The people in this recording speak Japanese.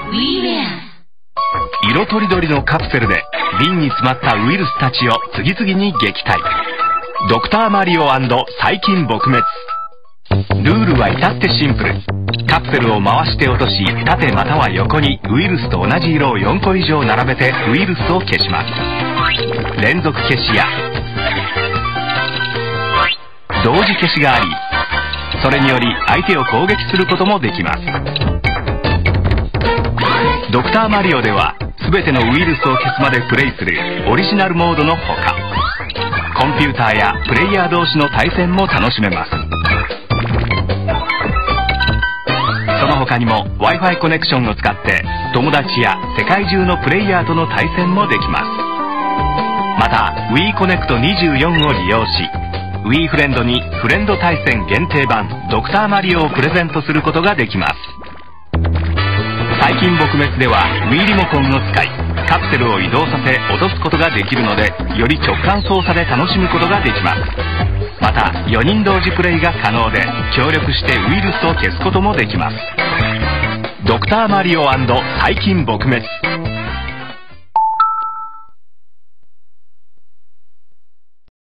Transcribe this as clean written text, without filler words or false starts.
色とりどりのカプセルで瓶に詰まったウイルスたちを次々に撃退。ドクターマリオ&細菌撲滅。ルールは至ってシンプル。カプセルを回して落とし、縦または横にウイルスと同じ色を4個以上並べてウイルスを消します。連続消しや同時消しがあり、それにより相手を攻撃することもできます。ドクターマリオでは全てのウイルスを消すまでプレイするオリジナルモードのほか、コンピューターやプレイヤー同士の対戦も楽しめます。その他にも Wi-Fi コネクションを使って友達や世界中のプレイヤーとの対戦もできます。また Wii コネクト24を利用し、 Wii フレンドにフレンド対戦限定版ドクターマリオをプレゼントすることができます。細菌撲滅では Wii リモコンを使い、カプセルを移動させ落とすことができるので、より直感操作で楽しむことができます。また4人同時プレイが可能で、協力してウイルスを消すこともできます。ドクターマリオ&細菌撲滅。